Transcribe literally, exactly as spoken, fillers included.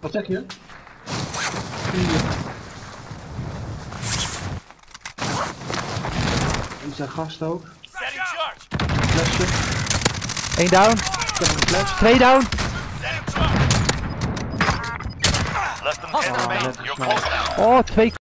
Wat zeg je? Vier. En zijn gast ook. Flesje. Eén down. Ik heb een fles. Twee down. Less than ten remaining. You're close now. Oh, twee.